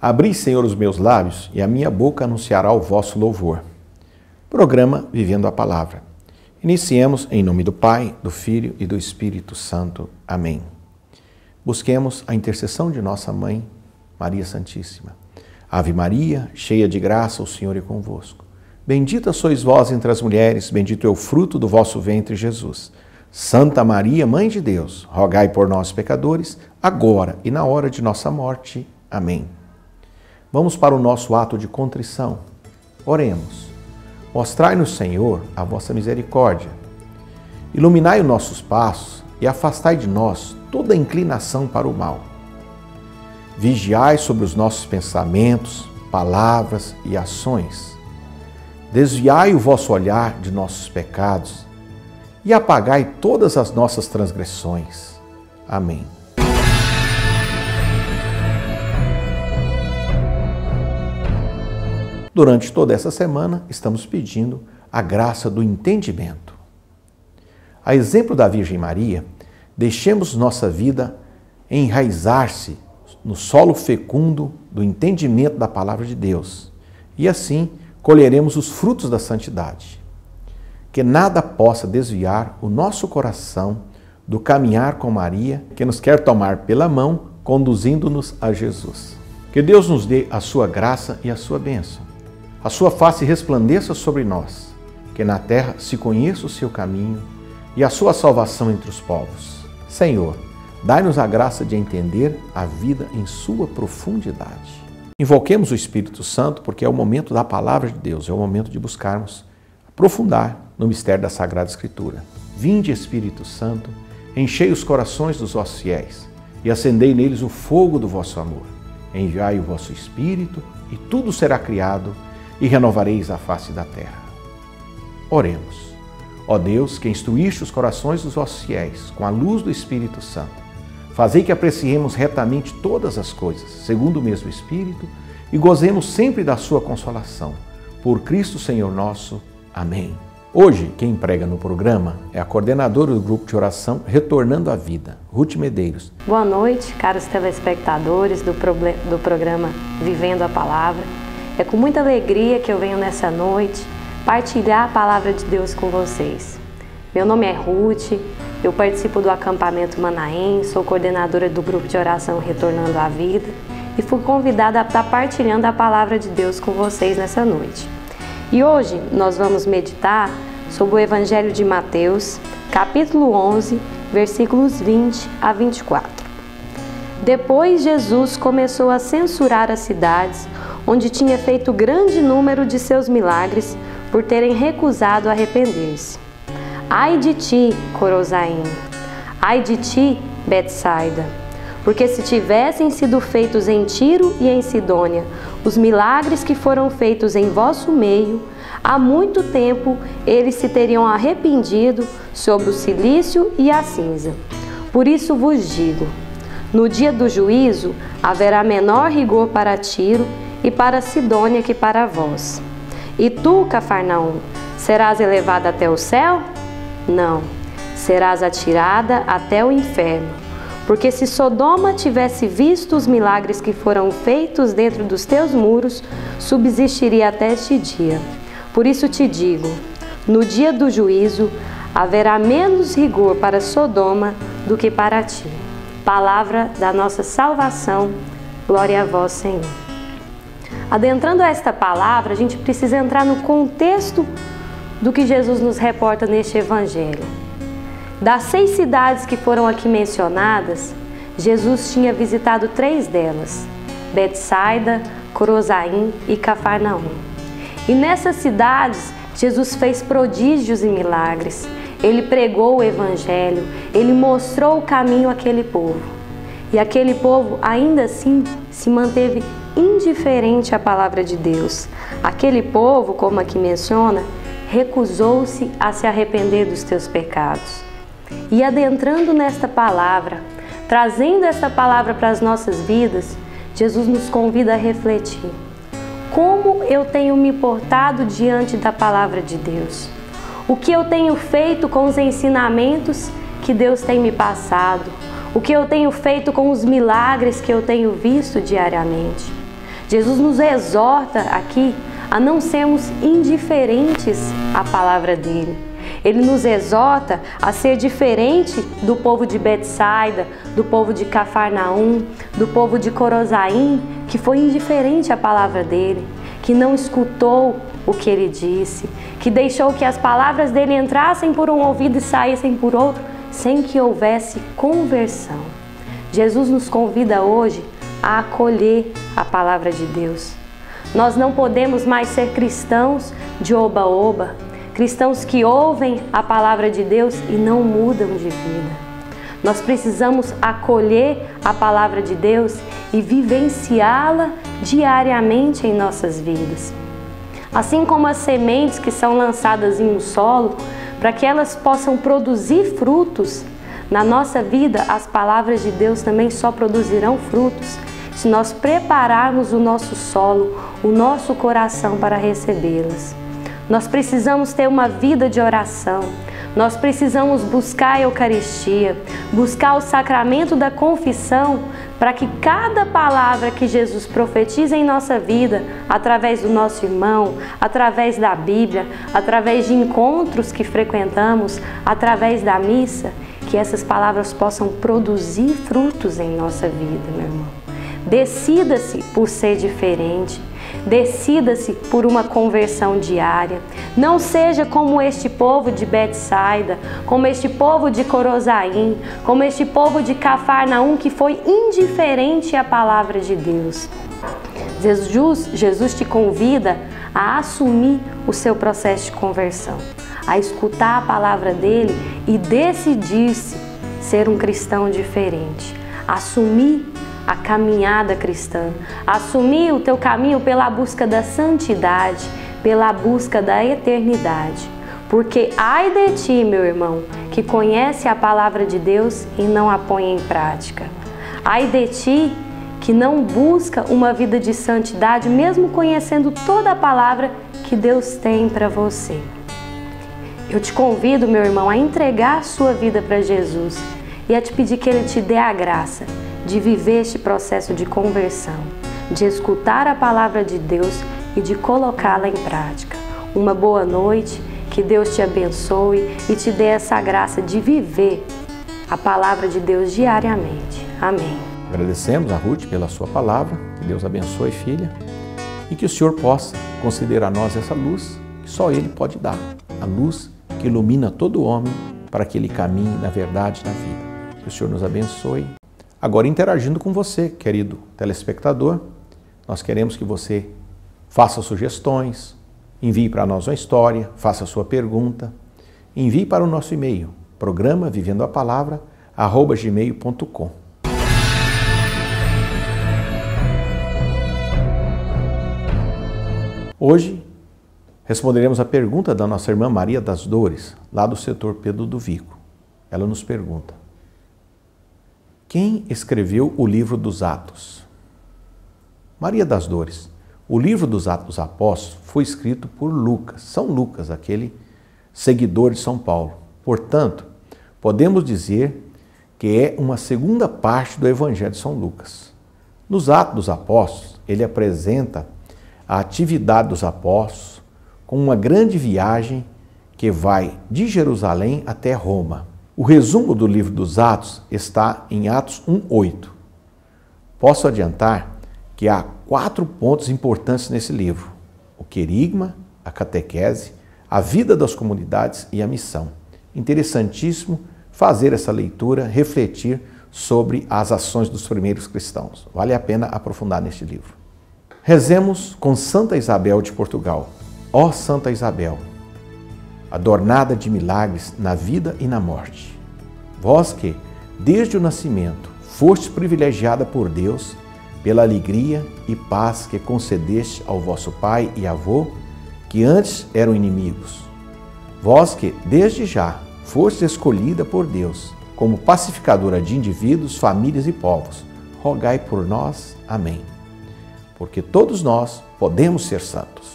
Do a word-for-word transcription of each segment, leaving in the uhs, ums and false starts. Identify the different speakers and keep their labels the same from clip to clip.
Speaker 1: Abri, Senhor, os meus lábios e a minha boca anunciará o vosso louvor. Programa Vivendo a Palavra. Iniciemos em nome do Pai, do Filho e do Espírito Santo. Amém. Busquemos a intercessão de nossa Mãe, Maria Santíssima. Ave Maria, cheia de graça, o Senhor é convosco. Bendita sois vós entre as mulheres, bendito é o fruto do vosso ventre, Jesus. Santa Maria, Mãe de Deus, rogai por nós, pecadores, agora e na hora de nossa morte. Amém. Vamos para o nosso ato de contrição. Oremos. Mostrai-nos, Senhor, a vossa misericórdia. Iluminai os nossos passos e afastai de nós toda inclinação para o mal. Vigiai sobre os nossos pensamentos, palavras e ações. Desviai o vosso olhar de nossos pecados e apagai todas as nossas transgressões. Amém. Durante toda essa semana, estamos pedindo a graça do entendimento. A exemplo da Virgem Maria, deixemos nossa vida enraizar-se no solo fecundo do entendimento da Palavra de Deus e assim colheremos os frutos da santidade. Que nada possa desviar o nosso coração do caminhar com Maria, que nos quer tomar pela mão, conduzindo-nos a Jesus. Que Deus nos dê a sua graça e a sua bênção. A sua face resplandeça sobre nós, que na terra se conheça o seu caminho e a sua salvação entre os povos. Senhor, dai-nos a graça de entender a vida em sua profundidade. Invoquemos o Espírito Santo porque é o momento da Palavra de Deus, é o momento de buscarmos aprofundar no mistério da Sagrada Escritura. Vinde, Espírito Santo, enchei os corações dos vossos fiéis e acendei neles o fogo do vosso amor. Enviai o vosso Espírito e tudo será criado e renovareis a face da terra. Oremos. Ó Deus, que instruíste os corações dos vossos fiéis com a luz do Espírito Santo, fazei que apreciemos retamente todas as coisas, segundo o mesmo Espírito, e gozemos sempre da sua consolação. Por Cristo Senhor nosso. Amém. Hoje, quem prega no programa é a coordenadora do grupo de oração Retornando à Vida, Ruth Medeiros.
Speaker 2: Boa noite, caros telespectadores do, do programa Vivendo a Palavra. É com muita alegria que eu venho nessa noite partilhar a Palavra de Deus com vocês. Meu nome é Ruth, eu participo do acampamento Manaém, sou coordenadora do grupo de oração Retornando à Vida e fui convidada a estar partilhando a Palavra de Deus com vocês nessa noite. E hoje nós vamos meditar sobre o Evangelho de Mateus, capítulo onze, versículos vinte a vinte e quatro. Depois Jesus começou a censurar as cidades onde tinha feito grande número de seus milagres por terem recusado arrepender-se. Ai de ti, Corozaim! Ai de ti, Betsaida! Porque se tivessem sido feitos em Tiro e em Sidônia os milagres que foram feitos em vosso meio, há muito tempo eles se teriam arrependido sobre o cilício e a cinza. Por isso vos digo, no dia do juízo haverá menor rigor para Tiro e para Sidônia que para vós. E tu, Cafarnaum, serás elevada até o céu? Não, serás atirada até o inferno. Porque se Sodoma tivesse visto os milagres que foram feitos dentro dos teus muros, subsistiria até este dia. Por isso te digo, no dia do juízo haverá menos rigor para Sodoma do que para ti. Palavra da nossa salvação, glória a vós, Senhor. Adentrando a esta palavra, a gente precisa entrar no contexto do que Jesus nos reporta neste Evangelho. Das seis cidades que foram aqui mencionadas, Jesus tinha visitado três delas, Betsaida, Corozaim e Cafarnaum. E nessas cidades, Jesus fez prodígios e milagres, ele pregou o Evangelho, ele mostrou o caminho àquele povo. E aquele povo, ainda assim, se manteve indiferente à palavra de Deus. Aquele povo, como aqui menciona, recusou-se a se arrepender dos teus pecados. E adentrando nesta palavra, trazendo esta palavra para as nossas vidas, Jesus nos convida a refletir. Como eu tenho me portado diante da palavra de Deus? O que eu tenho feito com os ensinamentos que Deus tem me passado? O que eu tenho feito com os milagres que eu tenho visto diariamente? Jesus nos exorta aqui a não sermos indiferentes à palavra dele. Ele nos exorta a ser diferente do povo de Betsaida, do povo de Cafarnaum, do povo de Corozaim, que foi indiferente à palavra dele, que não escutou o que ele disse, que deixou que as palavras dele entrassem por um ouvido e saíssem por outro, sem que houvesse conversão. Jesus nos convida hoje a acolher a palavra de Deus. Nós não podemos mais ser cristãos de oba-oba, cristãos que ouvem a palavra de Deus e não mudam de vida. Nós precisamos acolher a palavra de Deus e vivenciá-la diariamente em nossas vidas. Assim como as sementes que são lançadas em um solo, para que elas possam produzir frutos, na nossa vida as palavras de Deus também só produzirão frutos se nós prepararmos o nosso solo, o nosso coração para recebê-las. Nós precisamos ter uma vida de oração, nós precisamos buscar a Eucaristia, buscar o sacramento da confissão, para que cada palavra que Jesus profetiza em nossa vida, através do nosso irmão, através da Bíblia, através de encontros que frequentamos, através da missa, que essas palavras possam produzir frutos em nossa vida, meu irmão. Decida-se por ser diferente. Decida-se por uma conversão diária. Não seja como este povo de Betsaida, como este povo de Corozaim, como este povo de Cafarnaum que foi indiferente à palavra de Deus. Jesus, Jesus te convida a assumir o seu processo de conversão, a escutar a palavra dele e decidir-se ser um cristão diferente, assumir a caminhada cristã, assumir o teu caminho pela busca da santidade, pela busca da eternidade. Porque ai de ti, meu irmão, que conhece a palavra de Deus e não a põe em prática. Ai de ti que não busca uma vida de santidade, mesmo conhecendo toda a palavra que Deus tem para você. Eu te convido, meu irmão, a entregar a sua vida para Jesus e a te pedir que Ele te dê a graça de viver este processo de conversão, de escutar a palavra de Deus e de colocá-la em prática. Uma boa noite, que Deus te abençoe e te dê essa graça de viver a palavra de Deus diariamente. Amém.
Speaker 1: Agradecemos a Ruth pela sua palavra, que Deus abençoe, filha, e que o Senhor possa conceder a nós essa luz que só Ele pode dar, a luz que ilumina todo homem para que ele caminhe na verdade e na vida. Que o Senhor nos abençoe. Agora, interagindo com você, querido telespectador, nós queremos que você faça sugestões, envie para nós uma história, faça a sua pergunta, envie para o nosso e-mail, programa vivendo a palavra, arroba gmail ponto com. Hoje, responderemos a pergunta da nossa irmã Maria das Dores, lá do setor Pedro do Vico. Ela nos pergunta: quem escreveu o livro dos Atos? Maria das Dores, o livro dos Atos dos Apóstolos foi escrito por Lucas, São Lucas, aquele seguidor de São Paulo. Portanto, podemos dizer que é uma segunda parte do Evangelho de São Lucas. Nos Atos dos Apóstolos, ele apresenta a atividade dos apóstolos com uma grande viagem que vai de Jerusalém até Roma. O resumo do livro dos Atos está em Atos um, oito. Posso adiantar que há quatro pontos importantes nesse livro: o querigma, a catequese, a vida das comunidades e a missão. Interessantíssimo fazer essa leitura, refletir sobre as ações dos primeiros cristãos. Vale a pena aprofundar neste livro. Rezemos com Santa Isabel de Portugal. Ó Santa Isabel, adornada de milagres na vida e na morte, vós que, desde o nascimento, fostes privilegiada por Deus pela alegria e paz que concedeste ao vosso pai e avô, que antes eram inimigos, vós que, desde já, fostes escolhida por Deus como pacificadora de indivíduos, famílias e povos, rogai por nós. Amém. Porque todos nós podemos ser santos.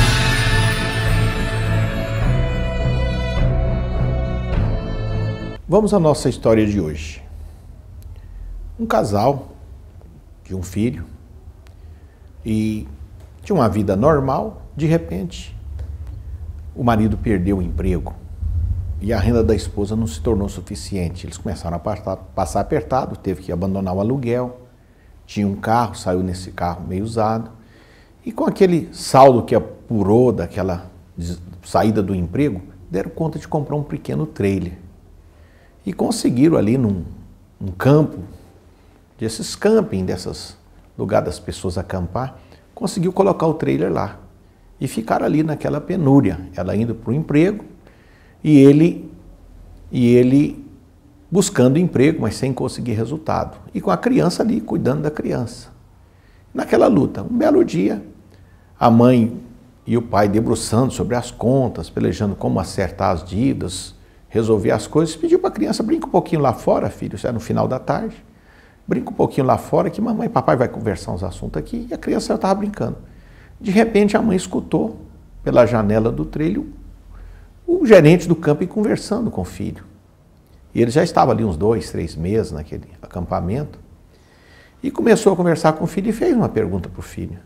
Speaker 1: Vamos à nossa história de hoje. Um casal de um filho e tinha uma vida normal. De repente, o marido perdeu o emprego e a renda da esposa não se tornou suficiente. Eles começaram a passar, passar apertado, teve que abandonar o aluguel. Tinha um carro, saiu nesse carro meio usado. E com aquele saldo que apurou daquela saída do emprego, deram conta de comprar um pequeno trailer. E conseguiram ali num um campo, desses camping, desses lugares das pessoas acampar, conseguiu colocar o trailer lá. E ficaram ali naquela penúria, ela indo para o emprego e ele, e ele buscando emprego, mas sem conseguir resultado. E com a criança ali, cuidando da criança. Naquela luta, um belo dia, a mãe e o pai debruçando sobre as contas, pelejando como acertar as dívidas, resolver as coisas, pediu para a criança: brinca um pouquinho lá fora, filho, isso é no final da tarde, brinca um pouquinho lá fora que mamãe e papai vai conversar uns assuntos aqui. E a criança estava brincando. De repente a mãe escutou pela janela do trailer o gerente do camping conversando com o filho. E ele já estava ali uns dois, três meses naquele acampamento. E começou a conversar com o filho e fez uma pergunta para o filho.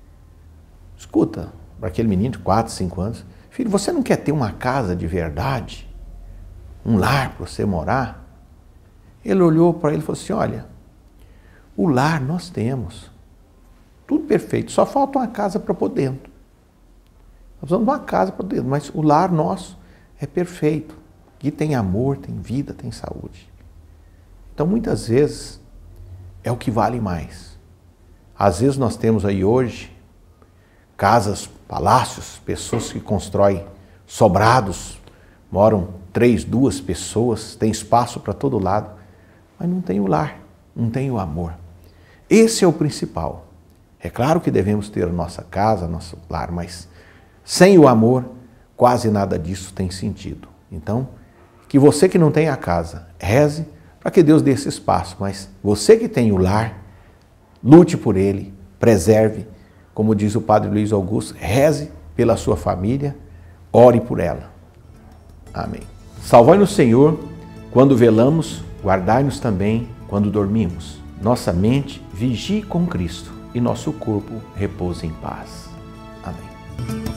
Speaker 1: Escuta, para aquele menino de quatro, cinco anos: filho, você não quer ter uma casa de verdade? Um lar para você morar? Ele olhou para ele e falou assim: olha, o lar nós temos. Tudo perfeito, só falta uma casa para pôr dentro. Nós precisamos de uma casa para pôr dentro, mas o lar nosso é perfeito. Aqui tem amor, tem vida, tem saúde. Então, muitas vezes, é o que vale mais. Às vezes nós temos aí hoje casas, palácios, pessoas que constroem sobrados, moram três, duas pessoas, tem espaço para todo lado, mas não tem o lar, não tem o amor. Esse é o principal. É claro que devemos ter a nossa casa, nosso lar, mas sem o amor, quase nada disso tem sentido. Então, que você que não tem a casa, reze para que Deus dê esse espaço, mas você que tem o lar, lute por ele, preserve, como diz o Padre Luiz Augusto, reze pela sua família, ore por ela. Amém. Salvai-nos, Senhor, quando velamos, guardai-nos também quando dormimos. Nossa mente vigie com Cristo e nosso corpo repousa em paz. Amém.